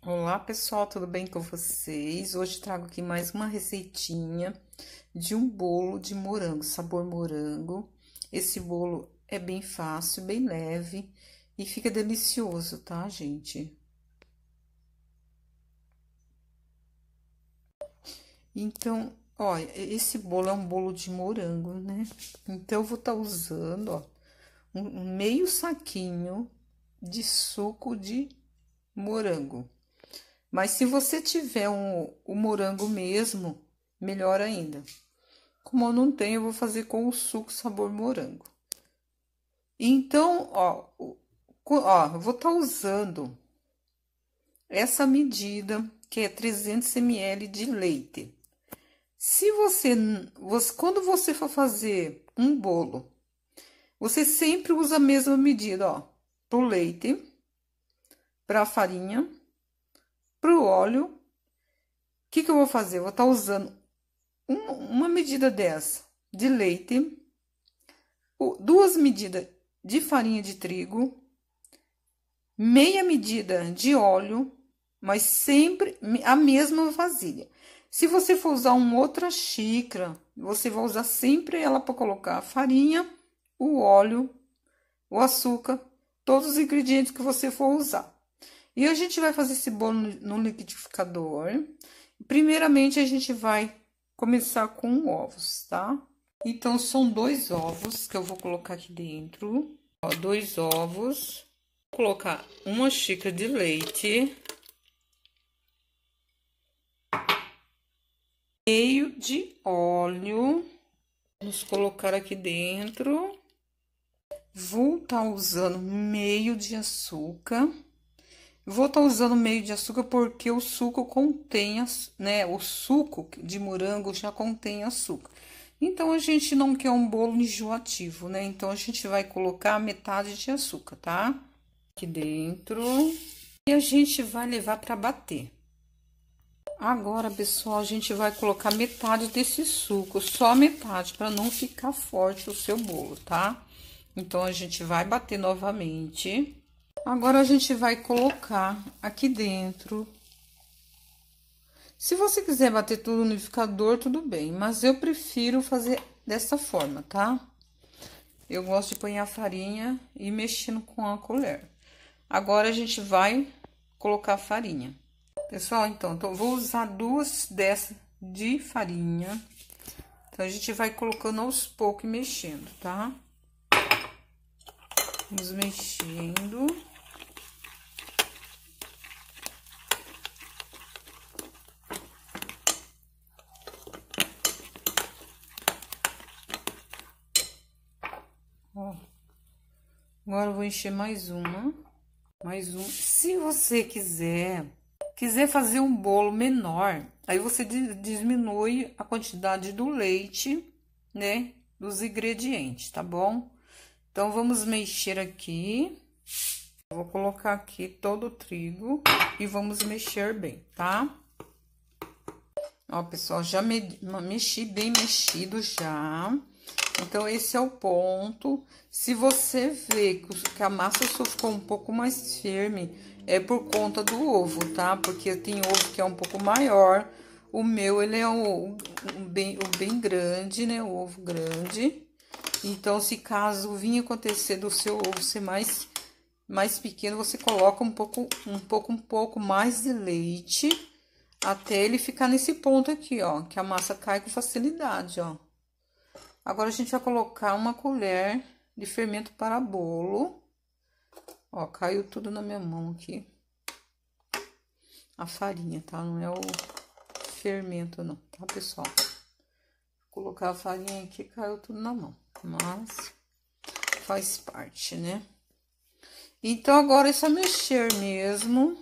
Olá pessoal, tudo bem com vocês? Hoje trago aqui mais uma receitinha de um bolo de morango, sabor morango. Esse bolo é bem fácil, bem leve e fica delicioso, tá, gente? Então, olha, esse bolo é um bolo de morango, né? Então, eu vou estar usando, ó, um meio saquinho de suco de morango. Mas se você tiver o morango mesmo, melhor ainda. Como eu não tenho, eu vou fazer com o suco sabor morango. Então, eu vou estar usando essa medida, que é 300 ml de leite. Se quando você for fazer um bolo, você sempre usa a mesma medida, ó, pro leite, pra farinha, pro óleo. O que eu vou fazer? Eu vou estar usando uma medida dessa de leite, 2 medidas de farinha de trigo, meia medida de óleo, mas sempre a mesma vasilha. Se você for usar uma outra xícara, você vai usar sempre ela para colocar a farinha, o óleo, o açúcar, todos os ingredientes que você for usar. E a gente vai fazer esse bolo no liquidificador. Primeiramente, a gente vai começar com ovos, tá? Então, são 2 ovos que eu vou colocar aqui dentro. Ó, 2 ovos. Vou colocar uma xícara de leite. Meio de óleo. Vamos colocar aqui dentro. Vou estar usando meio de açúcar. Vou estar usando meio de açúcar porque o suco contém, né? O suco de morango já contém açúcar. Então, a gente não quer um bolo enjoativo, né? Então, a gente vai colocar metade de açúcar, tá? Aqui dentro. E a gente vai levar para bater. Agora, pessoal, a gente vai colocar metade desse suco, só metade, para não ficar forte o seu bolo, tá? Então, a gente vai bater novamente. Agora, a gente vai colocar aqui dentro. Se você quiser bater tudo no liquidificador, tudo bem. Mas eu prefiro fazer dessa forma, tá? Eu gosto de pôr a farinha e mexendo com a colher. Agora, a gente vai colocar a farinha. Pessoal, então, eu vou usar 2 dessas de farinha. Então, a gente vai colocando aos poucos e mexendo, tá? Vamos mexendo. Ó, agora eu vou encher mais uma. Se você quiser fazer um bolo menor, aí você diminui a quantidade do leite, né? Dos ingredientes, tá bom? Então, vamos mexer aqui. Vou colocar aqui todo o trigo e vamos mexer bem, tá? Ó, pessoal, já mexi bem mexido já. Então, esse é o ponto. Se você vê que a massa só ficou um pouco mais firme, é por conta do ovo, tá? Porque tem ovo que é um pouco maior. O meu, ele é o bem grande, né? O ovo grande. Então, se caso vir acontecer do seu ovo ser mais pequeno, você coloca um pouco mais de leite até ele ficar nesse ponto aqui, ó, que a massa cai com facilidade, ó. Agora, a gente vai colocar uma colher de fermento para bolo. Ó, caiu tudo na minha mão aqui. A farinha, tá? Não é o fermento, não, tá, pessoal? Vou colocar a farinha aqui, caiu tudo na mão. Mas faz parte, né? Então, agora é só mexer mesmo.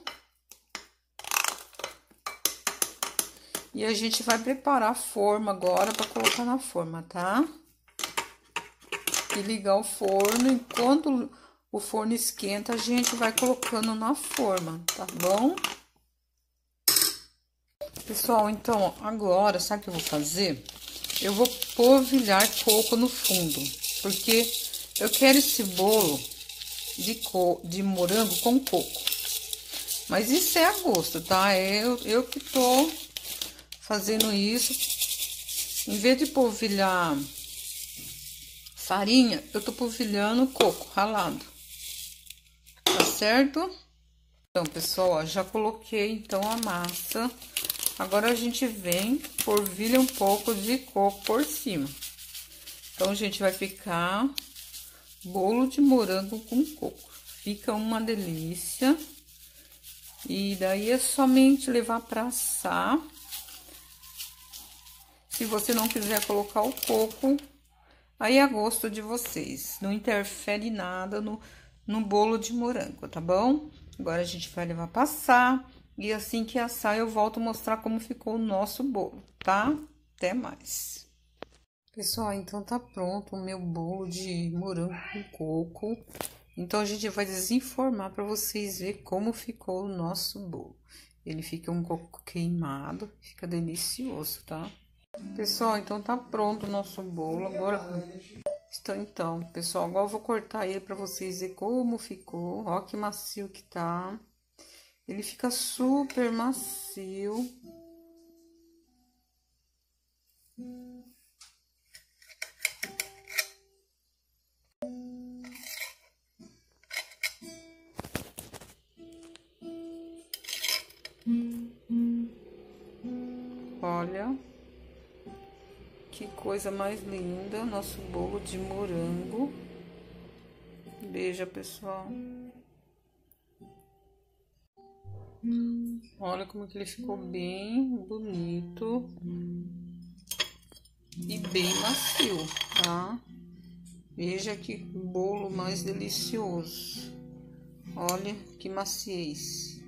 E a gente vai preparar a forma agora para colocar na forma, tá? E ligar o forno. Enquanto o forno esquenta, a gente vai colocando na forma, tá bom? Pessoal, então, agora, sabe o que eu vou fazer? Eu vou polvilhar coco no fundo, porque eu quero esse bolo de morango com coco. Mas isso é a gosto, tá? Eu que tô fazendo isso. Em vez de polvilhar farinha, eu tô polvilhando coco ralado. Tá certo? Então, pessoal, ó, já coloquei então a massa. Agora a gente vem, polvilha um pouco de coco por cima. Então, a gente vai ficar bolo de morango com coco. Fica uma delícia. E daí é somente levar para assar. Se você não quiser colocar o coco, aí é a gosto de vocês. Não interfere nada no bolo de morango, tá bom? Agora a gente vai levar para assar. E assim que assar, eu volto a mostrar como ficou o nosso bolo, tá? Até mais. Pessoal, então tá pronto o meu bolo de morango com coco. Então, a gente vai desenformar para vocês verem como ficou o nosso bolo. Ele fica um coco queimado, fica delicioso, tá? Pessoal, então tá pronto o nosso bolo. Agora, então, pessoal, agora eu vou cortar ele para vocês verem como ficou. Ó que macio que tá. Ele fica super macio. Olha, que coisa mais linda, nosso bolo de morango. Veja, pessoal. Olha como que ele ficou bem bonito e bem macio, tá? Veja que bolo mais delicioso. Olha que maciez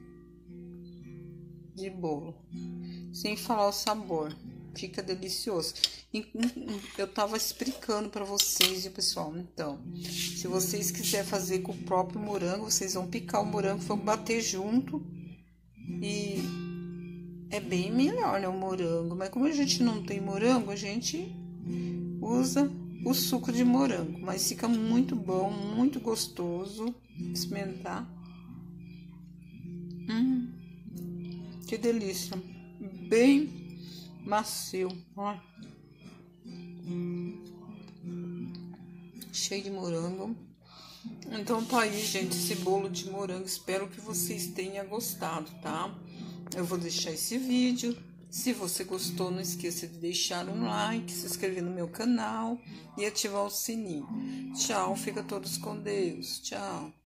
de bolo. Sem falar o sabor, fica delicioso. Eu tava explicando para vocês, pessoal. Então, se vocês quiserem fazer com o próprio morango, vocês vão picar o morango, vão bater junto e é bem melhor, né, o morango. Mas como a gente não tem morango, a gente usa o suco de morango. Mas fica muito bom, muito gostoso. Experimentar. Que delícia. Bem macio, ó. Cheio de morango. Então tá aí, gente, esse bolo de morango. Espero que vocês tenham gostado, tá? Eu vou deixar esse vídeo. Se você gostou, não esqueça de deixar um like, se inscrever no meu canal e ativar o sininho. Tchau, fica todos com Deus. Tchau.